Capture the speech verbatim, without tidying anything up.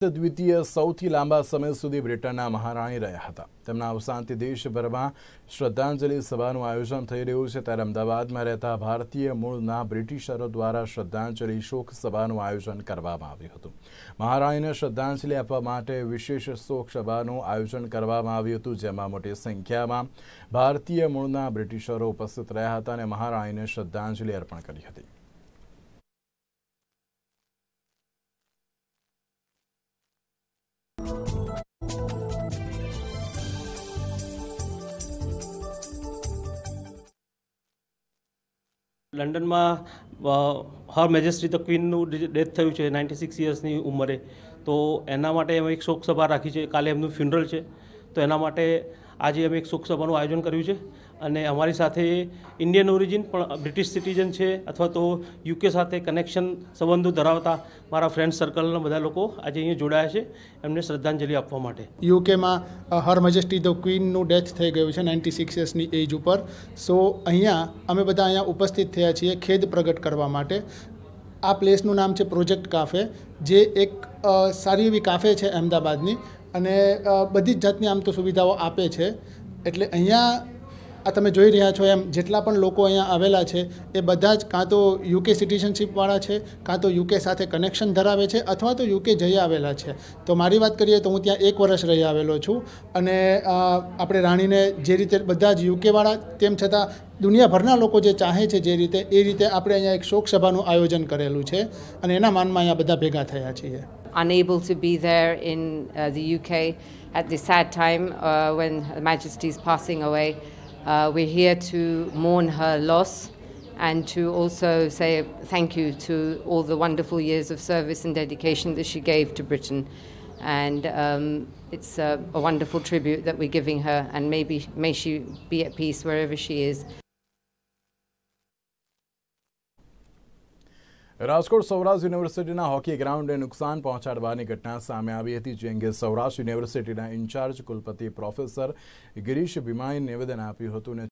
द्वितीय सौथी लांबा समय सुधी ब्रिटनना महाराणी रह्या हता। તેમના અવસાનથી દેશભરમાં શ્રદ્ધાંજલિ સભાનું આયોજન થઈ રહ્યું છે, ત્યારે અમદાવાદમાં રહેતા ભારતીય મૂળના બ્રિટિશરો દ્વારા શ્રદ્ધાંજલિ શોક સભાનું આયોજન કરવામાં આવ્યું હતું। મહારાણીને શ્રદ્ધાંજલિ આપવા માટે વિશેષ શોક સભાનું આયોજન કરવામાં આવ્યું હતું, જેમાં મોટી સંખ્યામાં ભારતીય મૂળના બ્રિટિશરો ઉપસ્થિત રહ્યા હતા અને મહારાણીને શ્રદ્ધાંજલિ અર્પણ કરી હતી। लंडन में हर मेजेस्टी द क्वीनનું ડેથ થયું છે નાઇન્ટી સિક્સ યર્સની ઉંમરે, તો એના માટે અમે એક શોક સભા રાખી છે। કાલે એમનું ફ્યુનરલ છે, તો એના માટે આજે અમે એક શોક સભાનું આયોજન કર્યું છે અને અમારી સાથે ઇન્ડિયન ઓરિજિન પણ બ્રિટિશ સિટીઝન છે અથવા તો યુકે સાથે કનેક્શન સંબંધો ધરાવતા મારા ફ્રેન્ડ સર્કલના બધા લોકો આજે અહીંયા જોડાયા છે એમને શ્રદ્ધાંજલિ આપવા માટે। યુકેમાં હર મેજેસ્ટી ધ ક્વીનનું ડેથ થઈ ગયું છે નાઇન્ટી સિક્સ યર્સની એજ ઉપર। સો અહીંયા અમે બધા અહીંયા ઉપસ્થિત થયા છીએ ખેદ પ્રગટ કરવા માટે। આ પ્લેસનું નામ છે પ્રોજેક્ટ કાફે, જે એક સારી એવી કાફે છે અમદાવાદની અને બધી જ જાતની આમ તો સુવિધાઓ આપે છે। એટલે અહીંયા આ તમે જોઈ રહ્યા છો એમ જેટલા પણ લોકો અહીંયા આવેલા છે એ બધા જ કાં તો યુકે સિટીઝનશીપવાળા છે, કાં તો યુકે સાથે કનેક્શન ધરાવે છે અથવા તો યુકે જઈ આવેલા છે। તો મારી વાત કરીએ તો હું ત્યાં એક વર્ષ રહી આવેલો છું અને આપણે રાણીને જે રીતે બધા જ યુકેવાળા તેમ છતાં દુનિયાભરના લોકો જે ચાહે છે જે રીતે એ રીતે આપણે અહીંયા એક શોક સભાનું આયોજન કરેલું છે અને એના માનમાં અહીંયા બધા ભેગા થયા છીએ। Unable to be there in uh, the U K at this sad time uh, when Her Majesty is passing away. Uh, we're here to mourn her loss and to also say thank you to all the wonderful years of service and dedication that she gave to Britain. And um, it's a, a wonderful tribute that we're giving her, and maybe may she be at peace wherever she is. Rajkot Saurashtra યુનિવર્સિટીના hockey ગ્રાઉન્ડને નુકસાન પહોંચાડવાની ઘટના સામે આવી હતી, જે અંગે સૌરાષ્ટ્ર યુનિવર્સિટીના ઇન્ચાર્જ કુલપતિ પ્રોફેસર ગિરીશ ભીમાએ નિવેદન આપ્યું હતું।